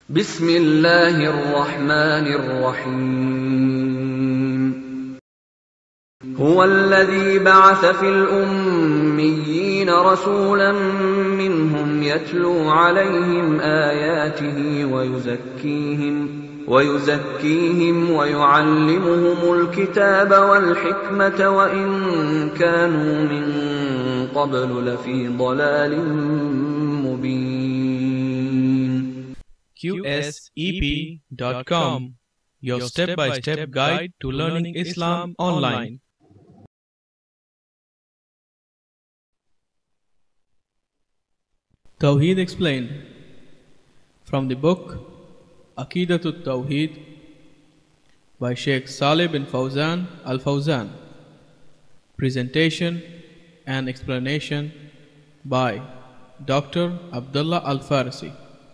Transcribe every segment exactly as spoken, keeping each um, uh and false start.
بسم الله الرحمن الرحيم هو الذي بعث في الأميين رسولا منهم يتلو عليهم آياته ويزكيهم ويزكيهم ويعلمهم الكتاب والحكمة وإن كانوا من قبل لفي ضلال مبين. Q S E P dot com, your step-by-step guide to learning Islam online. Tawheed explained from the book Aqeedah at-Tawheed by Shaykh Salih bin Fawzaan al-Fawzaan. Presentation and explanation by Doctor Abdullah Al Farsi.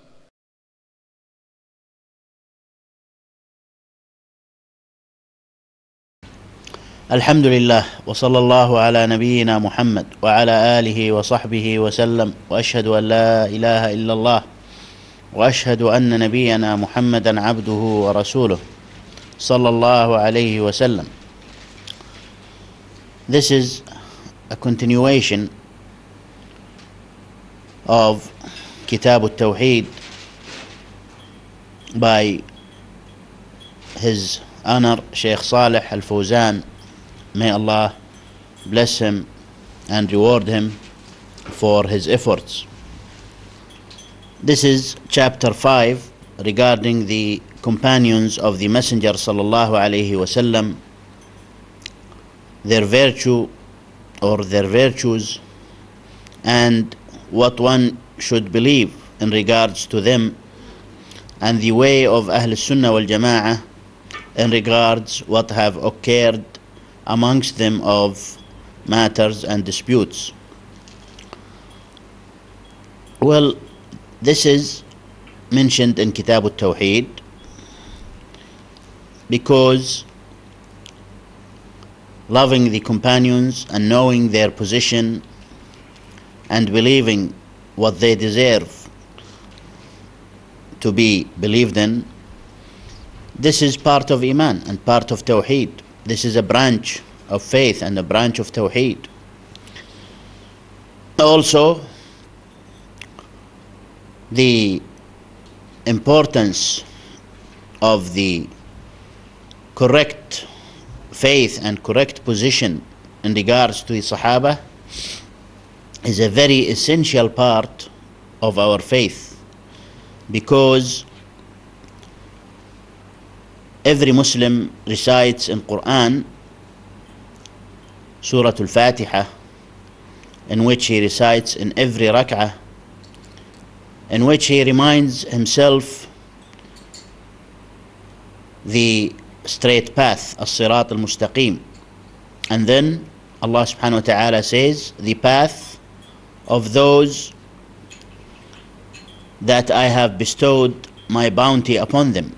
الحمد لله وصلى الله على نبينا محمد وعلى آله وصحبه وسلم وأشهد أن لا إله إلا الله وأشهد أن نبينا محمدا عبده ورسوله صلى الله عليه وسلم. This is a continuation of Kitab at-Tawheed by His Honor Shaykh Salih al-Fawzaan. May Allah bless him and reward him for his efforts. This is chapter five regarding the companions of the Messenger sallallahu alaihi wasallam, their virtue or their virtues, and what one should believe in regards to them, and the way of Ahl Sunnah wal Jama in regards what have occurred amongst them of matters and disputes. Well, this is mentioned in Kitab at-Tawheed because loving the companions and knowing their position and believing what they deserve to be believed in, this is part of Iman and part of Tawheed. This is a branch of faith and a branch of Tawheed. Also, the importance of the correct faith and correct position in regards to the Sahaba is a very essential part of our faith, because every Muslim recites in Quran Surah Al-Fatiha, in which he recites in every rak'ah, in which he reminds himself the straight path, as-sirat al-mustaqim. And then Allah subhanahu wa ta'ala says, the path of those that I have bestowed my bounty upon them.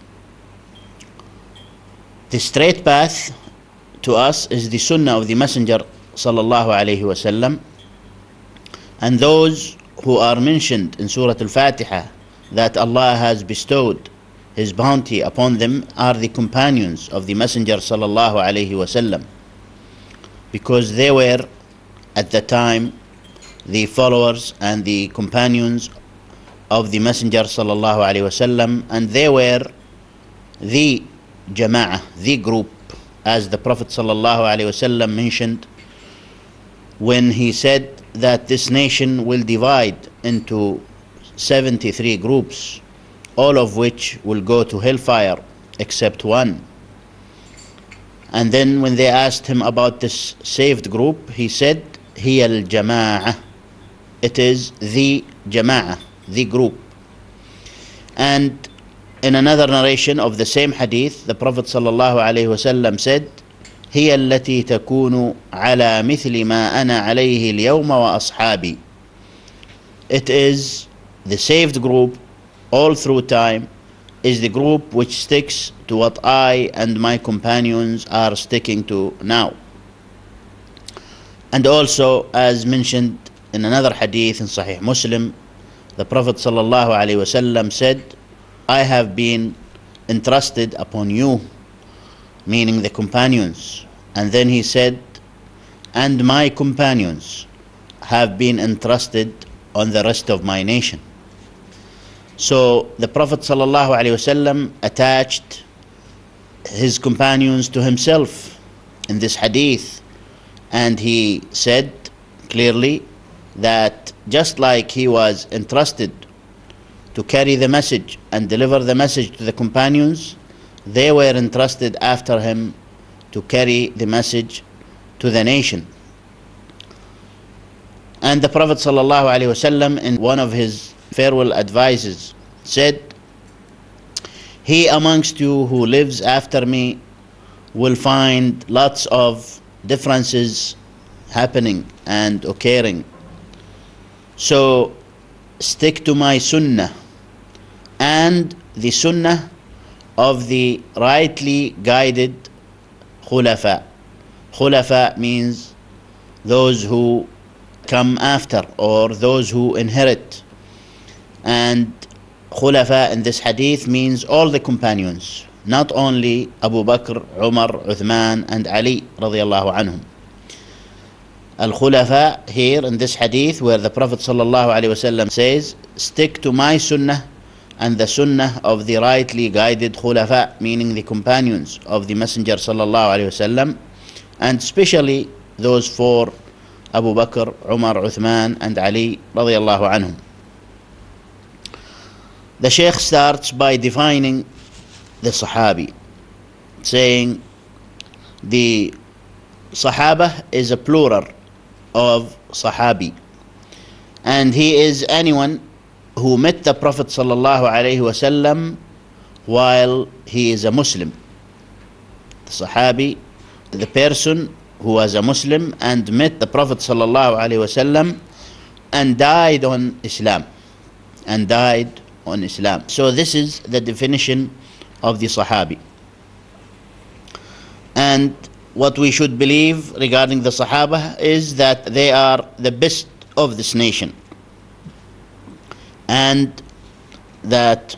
The straight path to us is the Sunnah of the Messenger sallallahu alaihi wasallam, and those who are mentioned in Surah Al-Fatiha that Allah has bestowed His bounty upon them are the companions of the Messenger sallallahu alaihi wasallam, because they were at the time the followers and the companions of the Messenger sallallahu alaihi wasallam, and they were the Jama, the group, as the Prophet sallallahu alaihi wasallam mentioned when he said that this nation will divide into seventy-three groups, all of which will go to hellfire except one. And then when they asked him about this saved group, he said, Hiya al-Jama'ah, it is the Jama'ah, the group. And in another narration of the same hadith, the Prophet sallallahu alaihi wasallam said, هي التي تكون على مثل ما أنا عليه اليوم وأصحابي. It is the saved group all through time, is the group which sticks to what I and my companions are sticking to now. And also, as mentioned in another hadith in Sahih Muslim, the Prophet sallallahu alaihi wasallam said, I have been entrusted upon you, meaning the companions. And then he said, and my companions have been entrusted on the rest of my nation. So the Prophet ﷺ attached his companions to himself in this hadith, and he said clearly that just like he was entrusted to carry the message and deliver the message to the companions, they were entrusted after him to carry the message to the nation. And the Prophet ﷺ, in one of his farewell advices, said, he amongst you who lives after me will find lots of differences happening and occurring. So stick to my sunnah and the sunnah of the rightly guided khulafa. Khulafa means those who come after, or those who inherit. And khulafa in this hadith means all the companions, not only Abu Bakr, Umar, Uthman and Ali radiyallahu anhum. Al-khulafa here in this hadith, where the Prophet sallallahu alaihi wasallam says, stick to my sunnah and the sunnah of the rightly guided khulafa, meaning the companions of the Messenger sallallahu alaihi wasallam, and especially those four, Abu Bakr, Umar, Uthman and Ali radiyallahu anhum. The Shaykh starts by defining the Sahabi, saying the Sahaba is a plural of Sahabi, and he is anyone who met the Prophet sallallahu alaihi wasallam while he is a Muslim. The Sahabi, the person who was a Muslim and met the Prophet sallallahu alaihi wasallam and died on Islam, and died on Islam. So this is the definition of the Sahabi. And what we should believe regarding the Sahaba is that they are the best of this nation, and that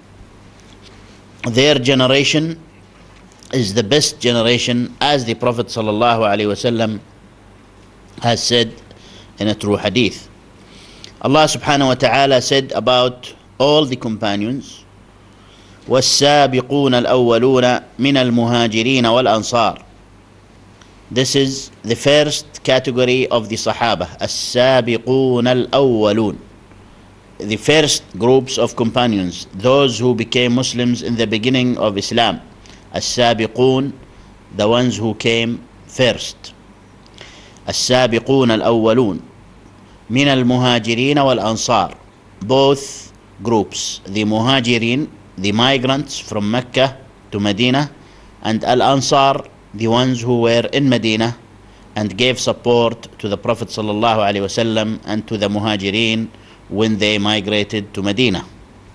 their generation is the best generation, as the Prophet sallallahu alaihi wasallam has said in a true hadith. Allah subhanahu wa ta'ala said about all the companions, وَالسَّابِقُونَ الْأَوَّلُونَ مِنَ الْمُهَاجِرِينَ وَالْأَنصَارِ. This is the first category of the Sahaba, السَّابِقُونَ الْأَوَّلُونَ, the first groups of companions, those who became Muslims in the beginning of Islam. السابقون, the ones who came first. السابقون الأولون من المهاجرين والأنصار, both groups, the Muhajirin, the migrants from Mecca to Medina, and Al-Ansar, the ones who were in Medina and gave support to the Prophet sallallahu alaihi wasallam and to the Muhajirin when they migrated to Medina.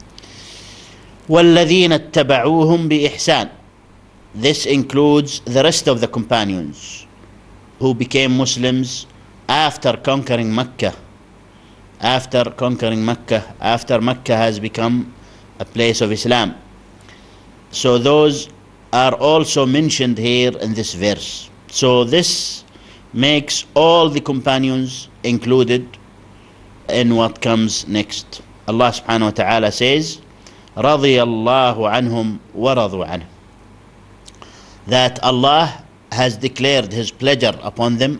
وَالَّذِينَ اتَّبَعُوهُمْ بِإِحْسَانٍ. This includes the rest of the companions who became Muslims after conquering Mecca, after conquering Mecca, after Mecca has become a place of Islam. So those are also mentioned here in this verse. So this makes all the companions included in what comes next. Allah subhanahu wa ta'ala says, رَضِيَ اللَّهُ عَنْهُمْ وَرَضُوا عَنْهُ, that Allah has declared His pleasure upon them,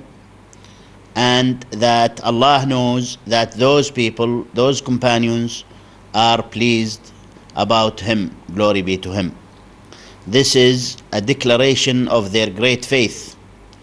and that Allah knows that those people, those companions, are pleased about Him. Glory be to Him. This is a declaration of their great faith.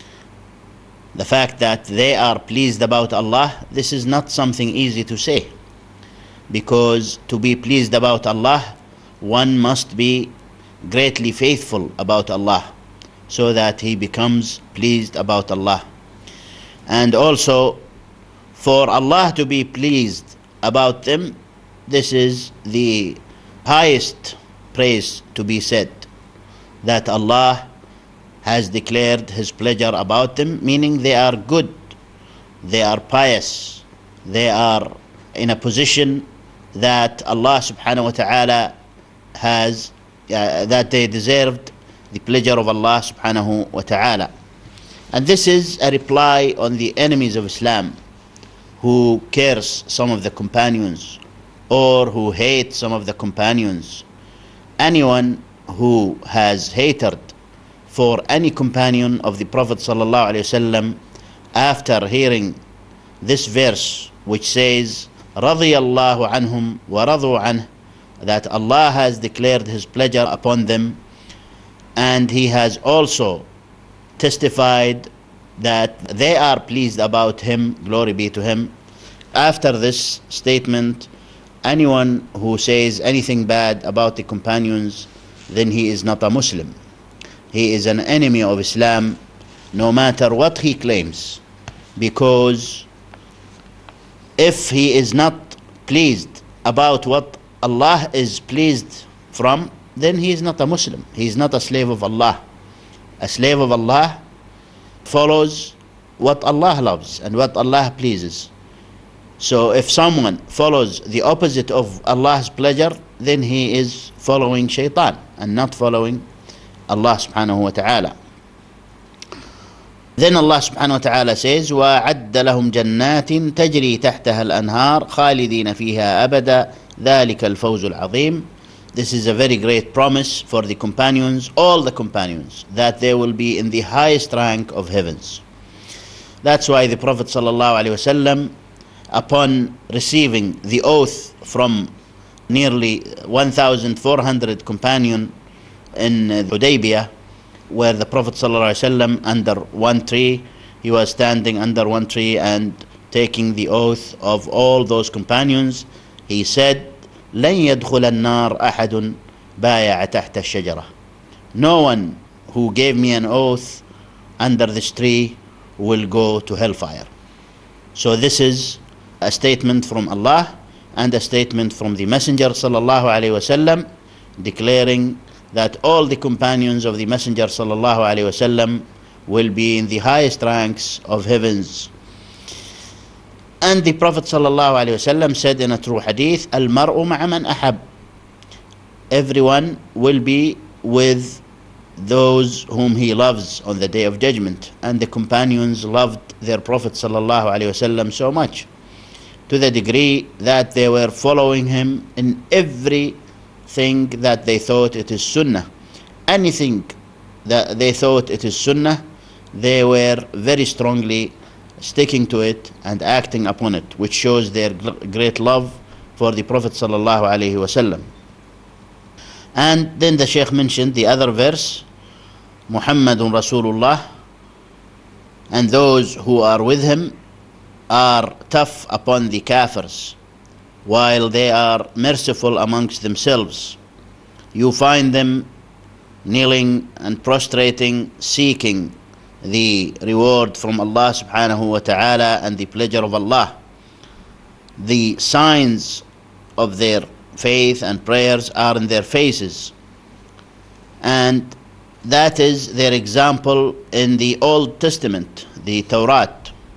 The fact that they are pleased about Allah, this is not something easy to say, because to be pleased about Allah, one must be greatly faithful about Allah, so that he becomes pleased about Allah. And also, for Allah to be pleased about them, this is the highest praise to be said, that Allah has declared His pleasure about them, meaning they are good, they are pious, they are in a position that Allah subhanahu wa ta'ala has uh, that they deserved the pleasure of Allah subhanahu wa ta'ala. And this is a reply on the enemies of Islam who curse some of the companions or who hate some of the companions. Anyone who has hatred for any companion of the Prophet sallallahu alaihi wasallam, after hearing this verse which says radiyallahu anhum wa radu anh, that Allah has declared his pleasure upon them, and he has also testified that they are pleased about him, glory be to him. After this statement, anyone who says anything bad about the companions, then he is not a Muslim. He is an enemy of Islam, no matter what he claims, because if he is not pleased about what Allah is pleased from, then he is not a Muslim. He is not a slave of Allah. A slave of Allah follows what Allah loves and what Allah pleases. So if someone follows the opposite of Allah's pleasure, then he is following shaitan and not following Allah subhanahu wa ta'ala. Then Allah subhanahu wa ta'ala says, وَعَدَّ لَهُمْ جَنَّاتٍ تَجْرِي تَحْتَهَا الْأَنْهَارِ خَالِدِينَ فِيهَا أَبَدًا ذَلِكَ الْفَوْزُ الْعَظِيمُ. This is a very great promise for the companions, all the companions, that they will be in the highest rank of heavens. That's why the Prophet sallallahu alaihi wasallam, upon receiving the oath from nearly one thousand four hundred companions in Hudaybiyah, where the Prophet ﷺ under one tree, he was standing under one tree and taking the oath of all those companions, he said, لن يدخل النار أحد بايع تحت الشجرة. No one who gave me an oath under this tree will go to hellfire. So this is a statement from Allah and a statement from the Messenger sallallahu alaihi wasallam, declaring that all the companions of the Messenger sallallahu alaihi wasallam will be in the highest ranks of heavens. And the Prophet sallallahu alaihi wasallam said in a true hadith, "Al-mar'u ma'a man ahab." Everyone will be with those whom he loves on the day of judgment. And the companions loved their Prophet sallallahu alaihi wasallam so much, to the degree that they were following him in every thing that they thought it is Sunnah. Anything that they thought it is Sunnah, they were very strongly sticking to it and acting upon it, which shows their great love for the Prophet sallallahu alaihi wasallam. And then the Shaykh mentioned the other verse, Muhammadun Rasulullah, and those who are with him are tough upon the kafirs, while they are merciful amongst themselves. You find them kneeling and prostrating, seeking the reward from Allah subhanahu wa ta'ala and the pleasure of Allah. The signs of their faith and prayers are in their faces, and that is their example in the Old Testament, the Torah.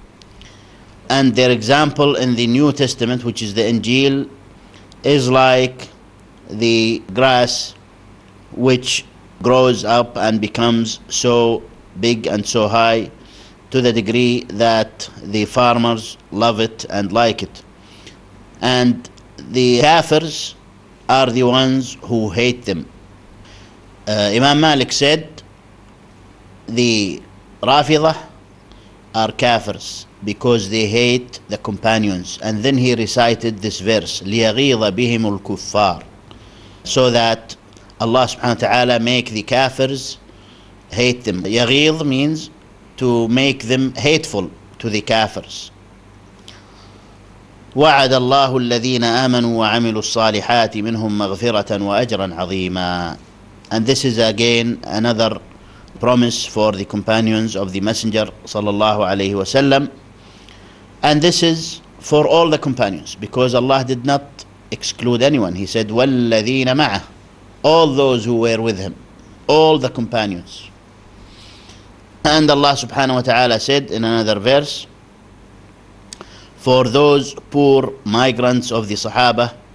And their example in the New Testament, which is the Injil, is like the grass which grows up and becomes so big and so high, to the degree that the farmers love it and like it. And the kafirs are the ones who hate them. Uh, Imam Malik said the Rafidah are kafirs because they hate the companions. And then he recited this verse, لِيَغِيظَ بِهِمُ الْكُفَّارِ, so that Allah subhanahu wa ta'ala make the kafirs hate them. Yaghidh means to make them hateful to the kafirs. وعد الله الذين آمنوا وعملوا الصالحات منهم مغفرة وأجرا عظيما. And this is again another promise for the companions of the Messenger sallallahu alaihi wasallam. And this is for all the companions, because Allah did not exclude anyone. He said وَالَّذِينَ مَعَهُ, all those who were with him, all the companions. And Allah subhanahu wa ta'ala said in another verse, for those poor migrants of the Sahaba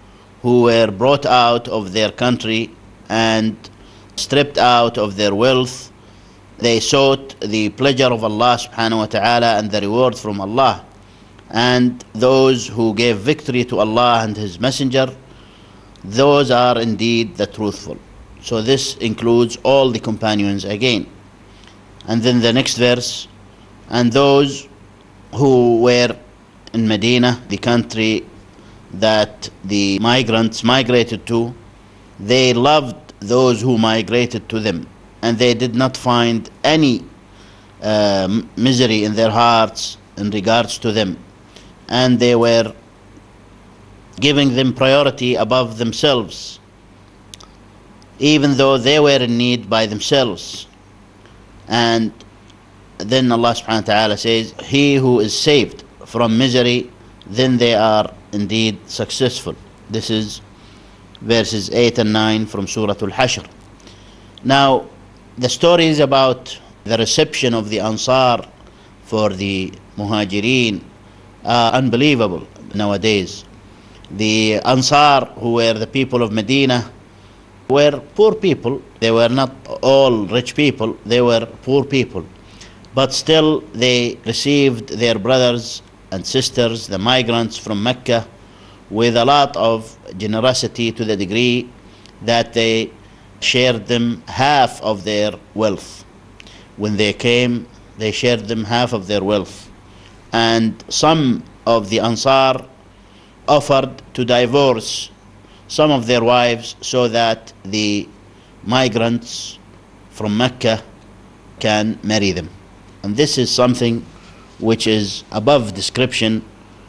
who were brought out of their country and stripped out of their wealth. They sought the pleasure of Allah subhanahu wa ta'ala and the reward from Allah. And those who gave victory to Allah and His Messenger, those are indeed the truthful. So this includes all the companions again. And then the next verse, and those who were in Medina, the country that the migrants migrated to, they loved those who migrated to them, and they did not find any uh, misery in their hearts in regards to them, and they were giving them priority above themselves, even though they were in need by themselves. And then Allah subhanahu wa ta'ala says, he who is saved from misery, then they are indeed successful. This is verses eight and nine from Surah Al-Hashr. Now, the stories about the reception of the Ansar for the Muhajirin are unbelievable nowadays. The Ansar, who were the people of Medina, were poor people. They were not all rich people, they were poor people. But still they received their brothers and sisters, the migrants from Mecca, with a lot of generosity, to the degree that they shared them half of their wealth. When they came, they shared them half of their wealth. And some of the Ansar offered to divorce some of their wives so that the migrants from Mecca can marry them. And this is something which is above description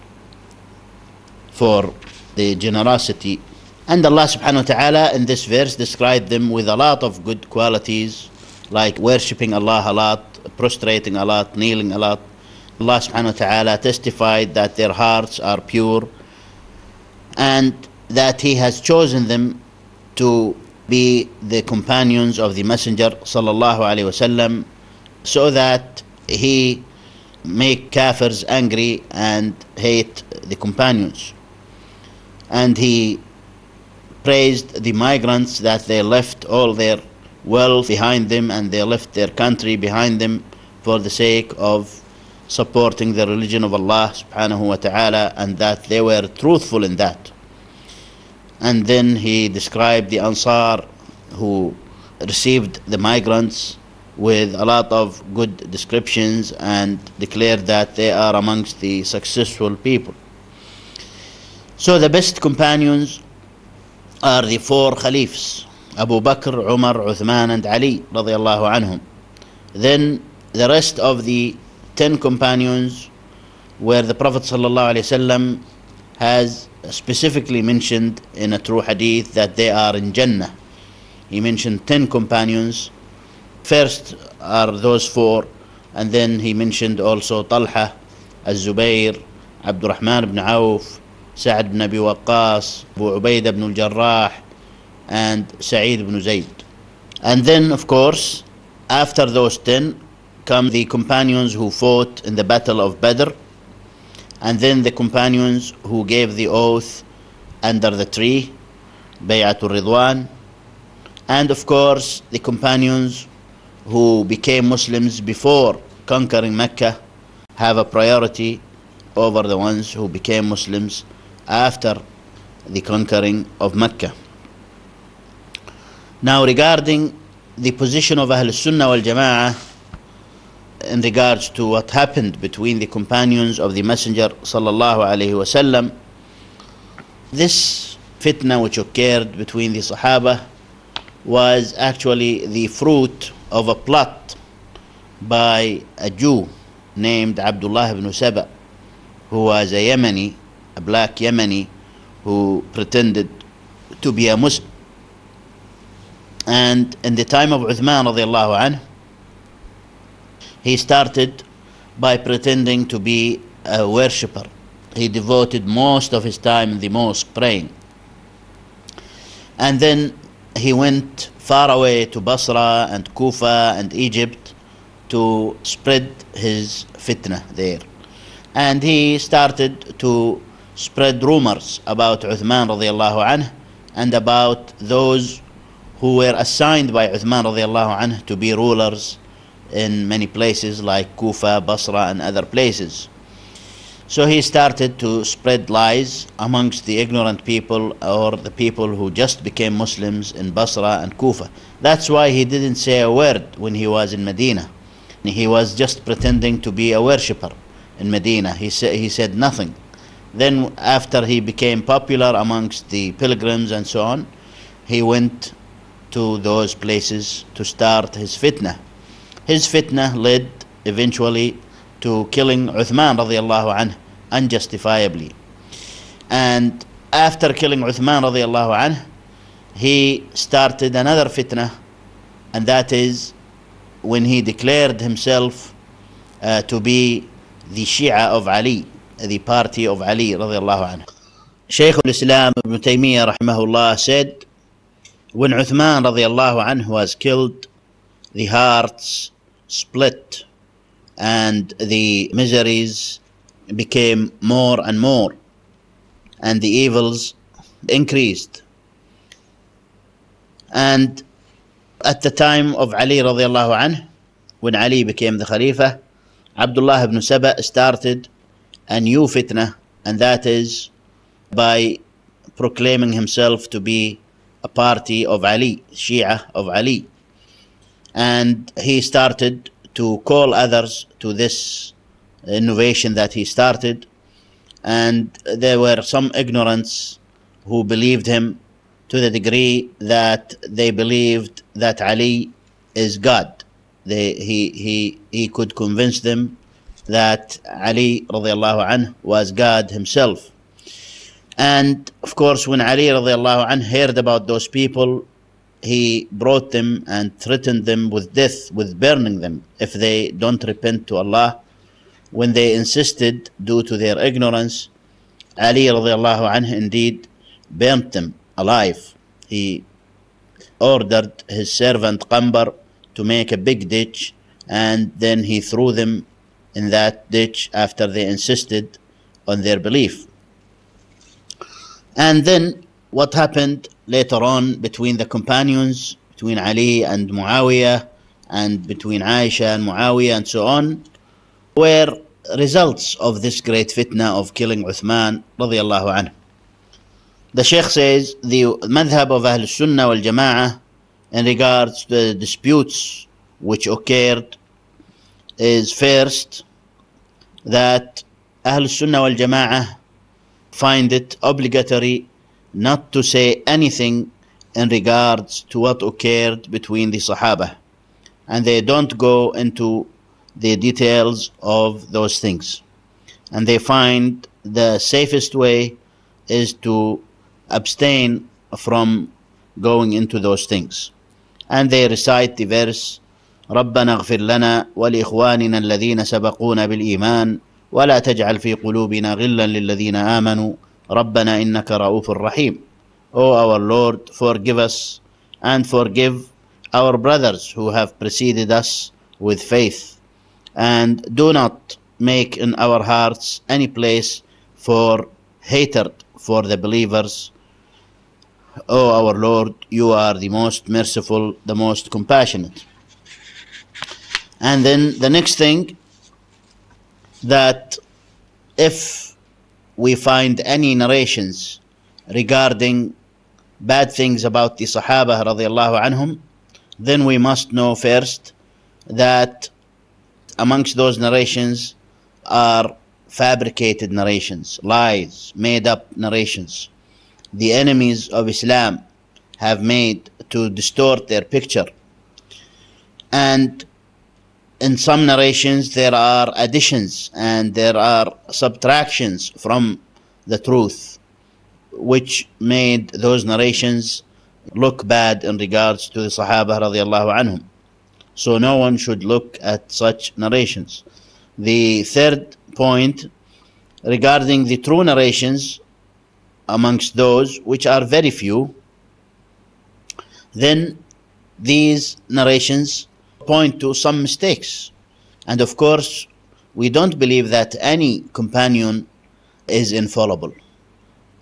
for the generosity. And Allah subhanahu wa ta'ala in this verse described them with a lot of good qualities, like worshipping Allah a lot, prostrating a lot, kneeling a lot. Allah subhanahu wa ta'ala testified that their hearts are pure and that He has chosen them to be the companions of the Messenger sallallahu alaihi wasallam, so that He make kafirs angry and hate the companions. And He praised the migrants that they left all their wealth behind them and they left their country behind them for the sake of supporting the religion of Allah subhanahu wa ta'ala, and that they were truthful in that. And then He described the Ansar, who received the migrants with a lot of good descriptions and declared that they are amongst the successful people. So the best companions are the four Khalifs, Abu Bakr, Umar, Uthman and Ali radiyallahu anhum. Then the rest of the ten companions, where the Prophet sallallahu alaihi wasallam has specifically mentioned in a true hadith that they are in Jannah. He mentioned ten companions. First are those four, and then He mentioned also Talha, Az-Zubayr, Abdurrahman ibn Auf, Sa'd ibn Abi Waqqas, Abu Ubaidah ibn al-Jarrah, and Sa'id ibn Zayd. And then, of course, after those ten come the companions who fought in the Battle of Badr, and then the companions who gave the oath under the tree, Bay'atul Ridwan, and of course the companions who became Muslims before conquering Mecca have a priority over the ones who became Muslims after the conquering of Mecca. Now, regarding the position of Ahl Sunnah wal Jama'ah in regards to what happened between the companions of the Messenger sallallahu alaihi wasallam, this fitna which occurred between the Sahaba was actually the fruit of a plot by a Jew named Abdullah ibn Saba, who was a Yemeni, a black Yemeni, who pretended to be a Muslim. And in the time of Uthman radiallahu anhu, he started by pretending to be a worshipper. He devoted most of his time in the mosque praying. And then he went far away to Basra and Kufa and Egypt to spread his fitna there. And he started to spread rumors about Uthman radiallahu anhu and about those who were assigned by Uthman radiallahu anhu to be rulers in many places like Kufa, Basra and other places. So he started to spread lies amongst the ignorant people or the people who just became Muslims in Basra and Kufa. That's why he didn't say a word when he was in Medina. He was just pretending to be a worshipper in Medina. He, sa- he said nothing. Then after he became popular amongst the pilgrims and so on, he went to those places to start his fitna. His fitna led eventually to killing Uthman radiallahu anhu unjustifiably. And after killing Uthman radiallahu anhu, he started another fitna, and that is when he declared himself uh, to be the Shia of Ali, the party of Ali radiallahu anhu. Shaykh al-Islam Ibn Taymiyyah rahimahullah said, when Uthman radiallahu anhu was killed, the hearts split and the miseries became more and more and the evils increased. And at the time of Ali radiallahu anhu, when Ali became the Khalifa, Abdullah ibn Saba started a new fitna, and that is by proclaiming himself to be a party of Ali, Shia of Ali. And he started to call others to this innovation that he started, and there were some ignorants who believed him to the degree that they believed that Ali is God. They, he, he, he could convince them that Ali radiallahu anhu was God himself. And of course, when Ali radiallahu anhu heard about those people, he brought them and threatened them with death, with burning them if they don't repent to Allah. When they insisted due to their ignorance, Ali radiallahu anhu indeed burnt them alive. He ordered his servant Qambar to make a big ditch, and then he threw them in that ditch after they insisted on their belief. And then what happened later on between the companions, between Ali and Muawiyah, and between Aisha and Muawiyah and so on, were results of this great fitna of killing Uthman radiallahu anhu. The Shaykh says the madhab of Ahl Sunnah wal Jama'ah in regards to the disputes which occurred is first that Ahl Sunnah wal Jama'ah find it obligatory not to say anything in regards to what occurred between the Sahaba, and they don't go into the details of those things, and they find the safest way is to abstain from going into those things. And they recite the verse ربنا اغفر لنا ولإخواننا الذين سبقونا بالإيمان ولا تجعل في قلوبنا غلا للذين آمنوا ربنا إنك رؤوف رحيم. O our Lord, forgive us and forgive our brothers who have preceded us with faith, and do not make in our hearts any place for hatred for the believers. O our Lord, you are the most merciful, the most compassionate. And then the next thing, that if we find any narrations regarding bad things about the Sahaba radiallahu anhum, then we must know first that amongst those narrations are fabricated narrations, lies, made up narrations. The enemies of Islam have made to distort their picture. And in some narrations there are additions and there are subtractions from the truth, which made those narrations look bad in regards to the Sahaba radiallahu anhum. So no one should look at such narrations. The third point, regarding the true narrations, amongst those which are very few, then these narrations point to some mistakes. And of course, we don't believe that any companion is infallible.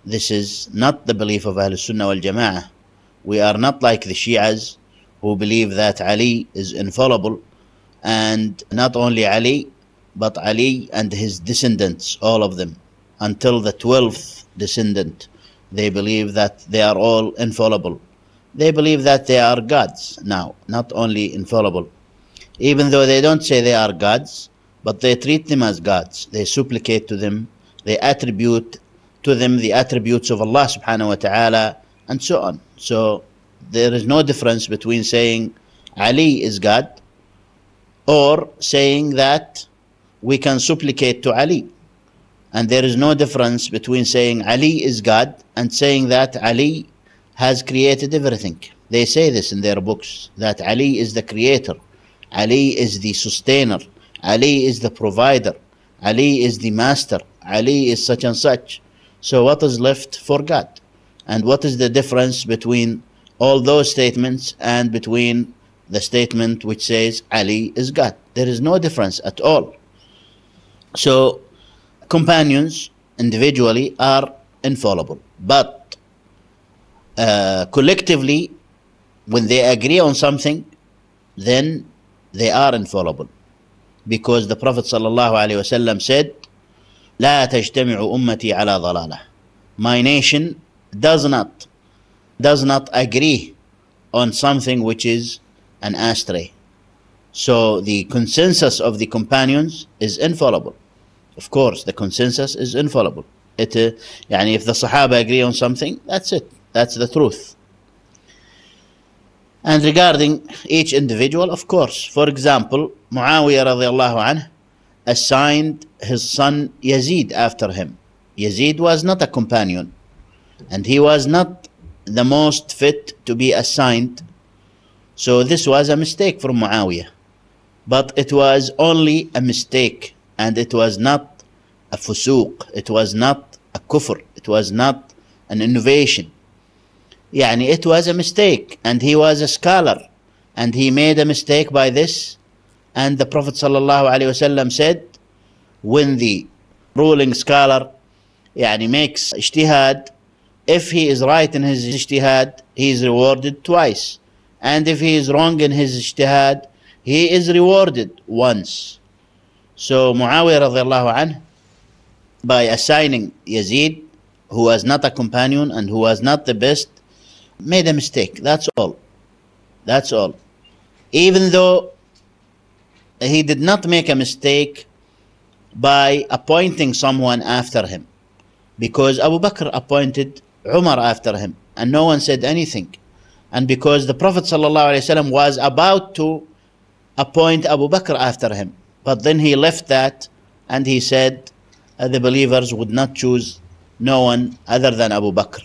this is not the belief of Ahl Sunnah wal Jama'ah. We are not like the Shi'as who believe that Ali is infallible, and not only Ali, but Ali and his descendants, all of them, until the twelfth descendant. They believe that they are all infallible. They believe that they are gods now, not only infallible. Even though they don't say they are gods, but they treat them as gods. They supplicate to them, they attribute to them the attributes of Allah subhanahu wa ta'ala, and so on. So there is no difference between saying Ali is God or saying that we can supplicate to Ali. And there is no difference between saying Ali is God and saying that Ali has created everything. They say this in their books, that Ali is the creator, Ali is the sustainer, Ali is the provider, Ali is the master, Ali is such and such. So what is left for God? And what is the difference between all those statements and between the statement which says Ali is God? There is no difference at all. So companions individually are infallible, but uh, collectively, when they agree on something, then they are infallible, because the Prophet sallallahu alaihi wasallam said, "La tajtami'u ummati ala dhalalah." My nation does not does not agree on something which is an astray. So the consensus of the companions is infallible. Of course, the consensus is infallible. It, uh, yani if the Sahaba agree on something, that's it. That's the truth. And regarding each individual, of course, for example, Muawiyah radiallahu anhu assigned his son Yazid after him. Yazid was not a companion, and he was not the most fit to be assigned. So this was a mistake from Muawiyah. But it was only a mistake, and it was not a fusuq, it was not a kufr, it was not an innovation. Yani it was a mistake, and he was a scholar, and he made a mistake by this. And the Prophet sallallahu alaihi wasallam said, when the ruling scholar yani makes ijtihad, if he is right in his ijtihad, he is rewarded twice, and if he is wrong in his ijtihad, he is rewarded once. So Muawiyah radiallahu anhu, by assigning Yazid, who was not a companion and who was not the best, made a mistake. That's all. That's all. Even though he did not make a mistake by appointing someone after him, because Abu Bakr appointed Umar after him and no one said anything, and because the Prophet ﷺ was about to appoint Abu Bakr after him, but then he left that and he said uh, the believers would not choose no one other than Abu Bakr.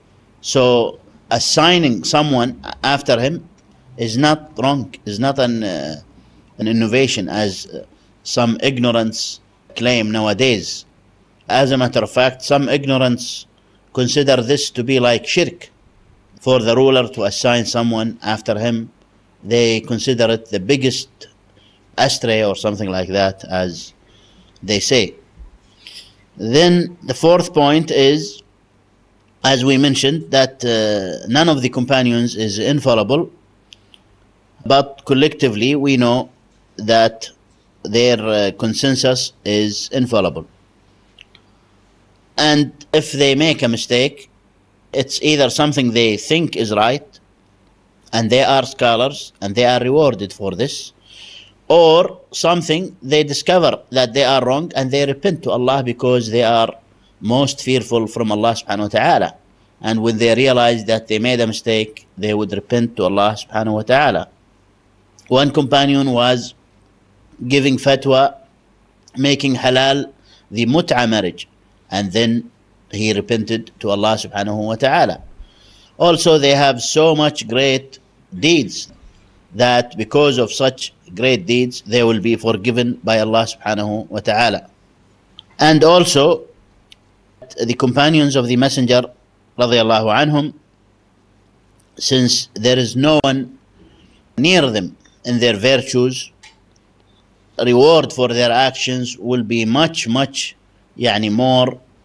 So assigning someone after him is not wrong, is not an, uh, an innovation as uh, some ignorance claim nowadays. As a matter of fact, some ignorance consider this to be like shirk, for the ruler to assign someone after him. They consider it the biggest astray or something like that, as they say. Then the fourth point is, as we mentioned, that uh, none of the companions is infallible, but collectively we know that their uh, consensus is infallible. And if they make a mistake, it's either something they think is right, and they are scholars and they are rewarded for this, or something they discover that they are wrong and they repent to Allah because they are most fearful from Allah subhanahu wa ta'ala. And when they realize that they made a mistake, they would repent to Allah subhanahu wa ta'ala. One companion was giving fatwa, making halal the mut'a marriage, and then he repented to Allah subhanahu wa ta'ala. Also, they have so much great deeds that because of such great deeds, they will be forgiven by Allah subhanahu wa ta'ala. And also, the companions of the Messenger radiallahu anhum, since there is no one near them in their virtues, reward for their actions will be much, much yani more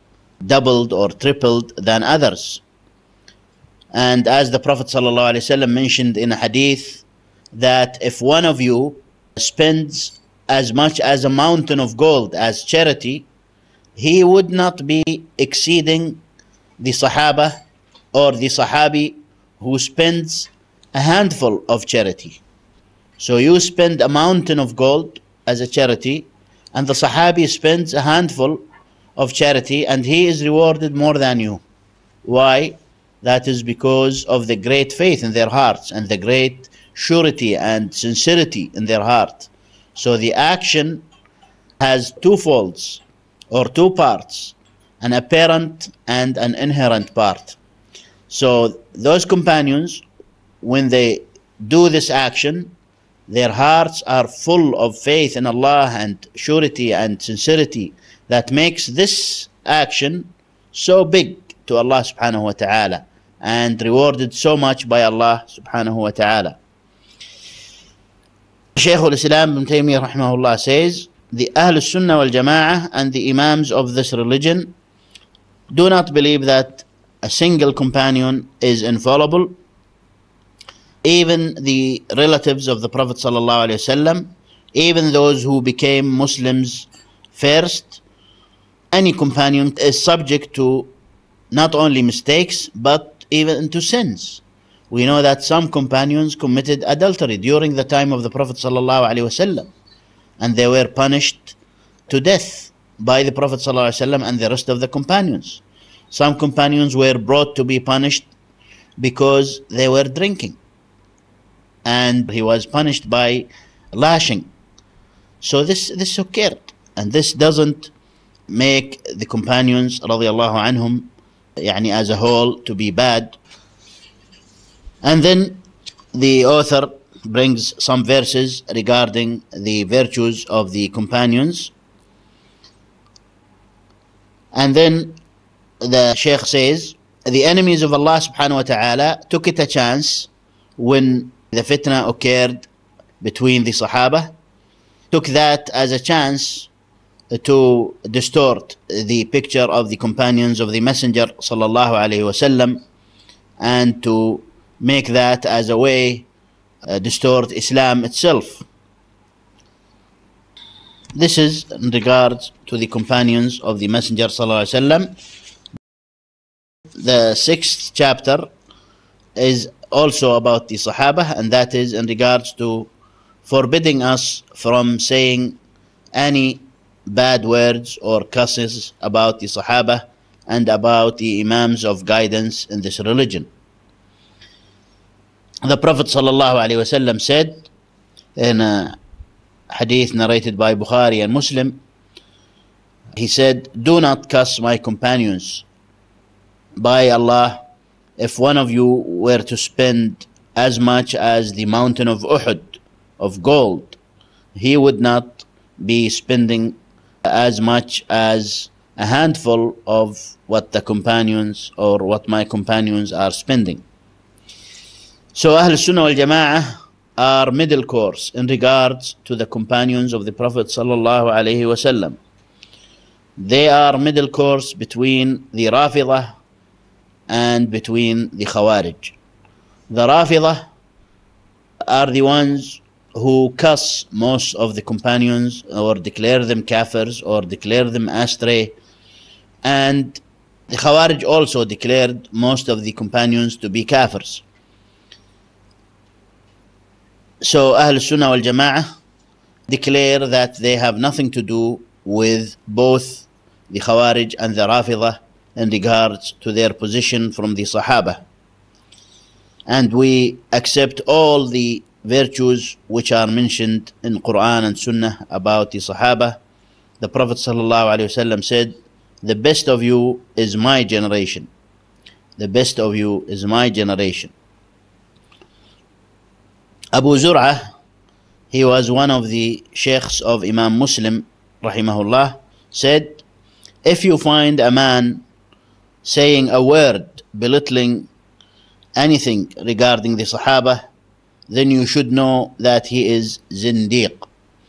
doubled or tripled than others. And as the Prophet ﷺ mentioned in a hadith, that if one of you spends as much as a mountain of gold as charity, he would not be exceeding the Sahaba or the Sahabi who spends a handful of charity. So you spend a mountain of gold as a charity, and the Sahabi spends a handful of charity, and he is rewarded more than you. Why? That is because of the great faith in their hearts and the great surety and sincerity in their heart. So the action has two folds or two parts, an apparent and an inherent part. So those companions, when they do this action, their hearts are full of faith in Allah and surety and sincerity that makes this action so big to Allah subhanahu wa ta'ala and rewarded so much by Allah subhanahu wa ta'ala. Shaykh al-Islam ibn Taymiyyah rahimahullah says, the Ahl al-Sunnah wal-Jama'ah and the Imams of this religion do not believe that a single companion is infallible. Even the relatives of the Prophet sallallahu alaihi wasallam, even those who became Muslims first, any companion is subject to not only mistakes but even to sins. We know that some companions committed adultery during the time of the Prophet sallallahu alaihi wasallam, and they were punished to death by the Prophet sallallahu alaihi wasallam and the rest of the companions. Some companions were brought to be punished because they were drinking, and he was punished by lashing. So this this occurred, and this doesn't make the companions radiallahu anhum yani as a whole to be bad. And then the author brings some verses regarding the virtues of the companions, and then the Shaykh says, the enemies of Allah subhanahu wa ta'ala took it a chance when the fitna occurred between the Sahaba, took that as a chance to distort the picture of the companions of the Messenger sallallahu alaihi wasallam, and to make that as a way uh, distort Islam itself. This is in regards to the companions of the Messenger sallallahu alaihi wasallam. The sixth chapter is also about the Sahaba, and that is in regards to forbidding us from saying any bad words or curses about the Sahaba and about the Imams of guidance in this religion. The Prophet sallallahu alaihi wasallam said in a hadith narrated by Bukhari and Muslim, he said, do not curse my companions. By Allah, if one of you were to spend as much as the mountain of Uhud of gold, he would not be spending as much as a handful of what the companions or what my companions are spending. So Ahl Sunnah wal Jama'ah are middle course in regards to the companions of the Prophet sallallahu alaihi wasallam. They are middle course between the Rafidah and between the Khawarij. The Rafidah are the ones who cuss most of the companions or declare them kafirs or declare them astray, and the Khawarij also declared most of the companions to be kafirs. So Ahl Sunnah wal Jama'ah declare that they have nothing to do with both the Khawarij and the Rafidah in regards to their position from the Sahaba. And we accept all the virtues which are mentioned in Quran and Sunnah about the Sahaba. The Prophet sallallahu alaihi wasallam said, the best of you is my generation. The best of you is my generation. Abu Zur'ah, he was one of the sheikhs of Imam Muslim rahimahullah, said, if you find a man saying a word belittling anything regarding the Sahaba, then you should know that he is Zindiq.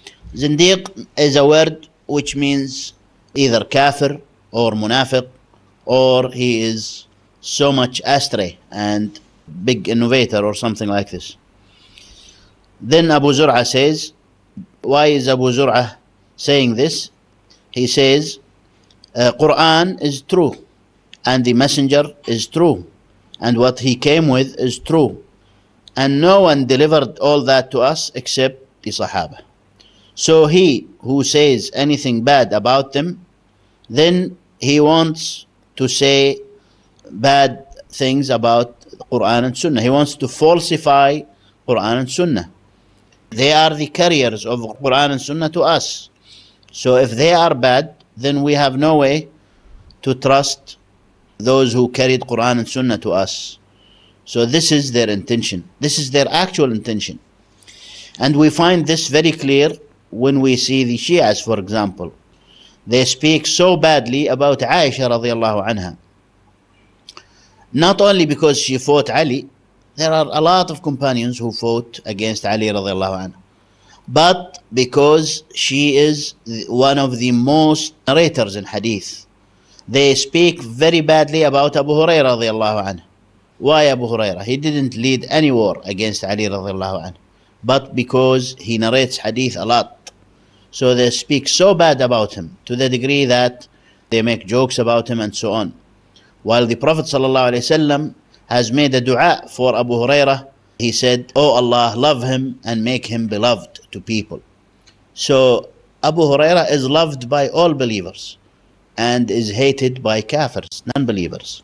Zindiq is a word which means either kafir or munafiq or he is so much astray and big innovator or something like this. Then Abu Zur'a says, why is Abu Zur'a saying this? He says, uh, Quran is true, and the messenger is true, and what he came with is true, and no one delivered all that to us except the Sahaba. So he who says anything bad about them, then he wants to say bad things about Quran and Sunnah. He wants to falsify Quran and Sunnah. They are the carriers of Quran and Sunnah to us. So if they are bad, then we have no way to trust those who carried Quran and Sunnah to us. So this is their intention. This is their actual intention. And we find this very clear when we see the Shias, for example. They speak so badly about Aisha radiallahu anha. Not only because she fought Ali, there are a lot of companions who fought against Ali radiallahu anha, but because she is one of the most narrators in hadith. They speak very badly about Abu Hurairah radiallahu anhu. Why Abu Hurairah? He didn't lead any war against Ali radiallahu anhu, but because he narrates hadith a lot. So they speak so bad about him to the degree that they make jokes about him and so on. While the Prophet sallallahu alaihi wasallam has made a dua for Abu Hurairah, he said, "Oh Allah, love him and make him beloved to people." So Abu Hurairah is loved by all believers and is hated by kafirs, non-believers.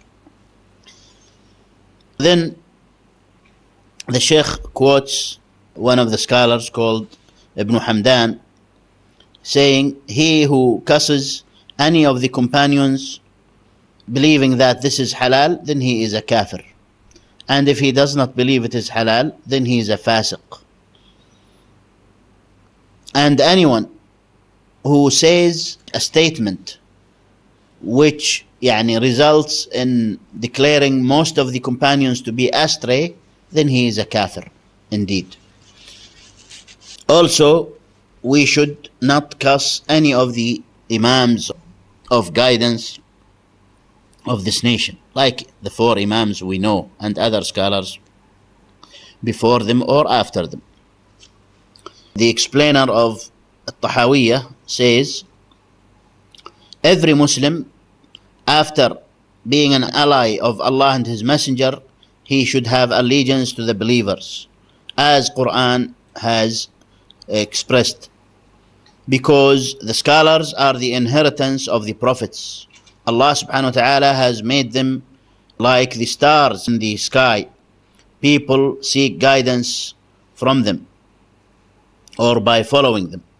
Then the Shaykh quotes one of the scholars called Ibn Hamdan, saying, he who cusses any of the companions believing that this is halal, then he is a kafir. And if he does not believe it is halal, then he is a fasiq. And anyone who says a statement which yani, results in declaring most of the companions to be astray, then he is a kafir indeed. Also, we should not cuss any of the Imams of guidance of this nation, like the four Imams we know and other scholars before them or after them. The explainer of at-Tawheed says, every Muslim, after being an ally of Allah and His Messenger, he should have allegiance to the believers, as Quran has expressed, because the scholars are the inheritance of the prophets. Allah subhanahu wa ta'ala has made them like the stars in the sky. People seek guidance from them or by following them.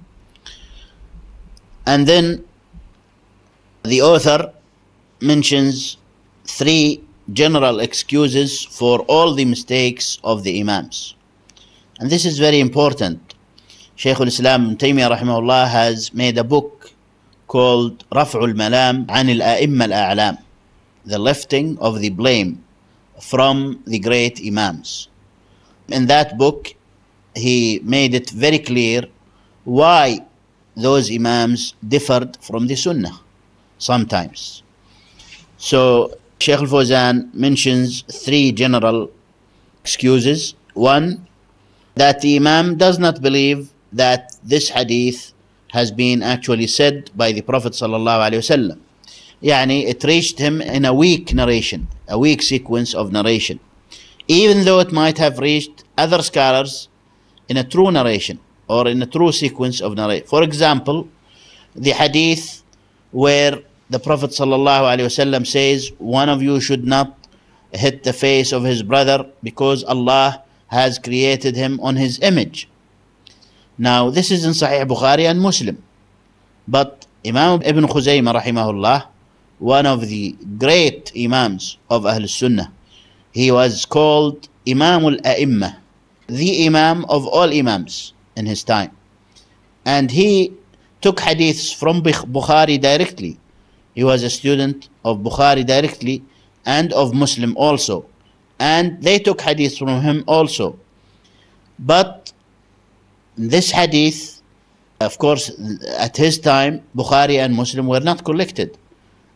And then the author mentions three general excuses for all the mistakes of the Imams. And this is very important. Shaykh al-Islam Ibn Taymiyyah rahimahullah has made a book called Raf'ul Malam an al-A'imma al-A'lam, the lifting of the blame from the great Imams. In that book, he made it very clear why those Imams differed from the Sunnah sometimes. So Shaykh al-Fawzaan mentions three general excuses. One, that the Imam does not believe that this hadith has been actually said by the Prophet sallallahu alaihi wasallam. Yani it reached him in a weak narration, a weak sequence of narration, even though it might have reached other scholars in a true narration or in a true sequence of narration. For example, the hadith where the Prophet sallallahu alaihi wasallam says, one of you should not hit the face of his brother because Allah has created him on his image. Now this is in Sahih Bukhari and Muslim, but Imam Ibn Khuzaymah rahimahullah, one of the great Imams of Ahl Sunnah, he was called Imam al-A'imma, the Imam of all Imams in his time, and he took hadiths from Bukhari directly. He was a student of Bukhari directly and of Muslim also, and they took hadiths from him also. But this hadith, of course, at his time, Bukhari and Muslim were not collected,